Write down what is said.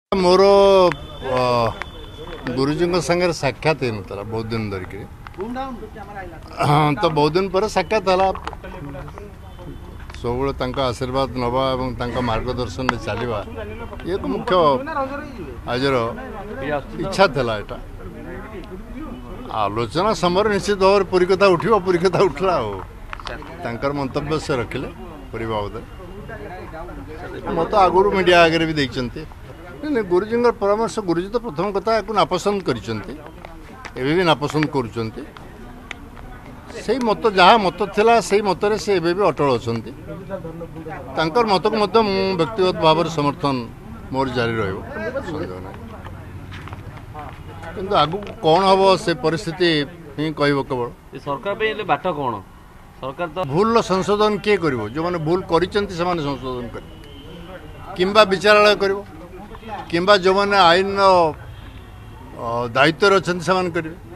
मोर गुरुजी संगे साक्षात होता बहुत दिन धरिक तो बहुत दिन पर साक्षात है सब आशीर्वाद नवा और मार्गदर्शन चलवा ये मुख्य आजर इच्छा था यहाँ आलोचना समय निश्चित भाव पूरी कथा उठा पूरी कथा उठला और मंतव्य से रखिले पूरी बाबद मत आगुरी मीडिया आगे भी देखते नहीं गुरुजी परामर्श गुरुजी तो प्रथम कथा या नापसंद कर नापसंद कर मत जहाँ मत थिला से मतरे से भी अटल अच्छा मत को व्यक्तिगत भाव समर्थन मोर जारी रही किंतु आगु कौन हम से परिस्थिति ही कह केवल सरकार बाट कौन सरकार तो भूल संशोधन किए कर जो मैंने भूल कर संशोधन कर किंबा विचारालय कर किंबा जो मैंने आईन दायित्व अच्छा से करेंगे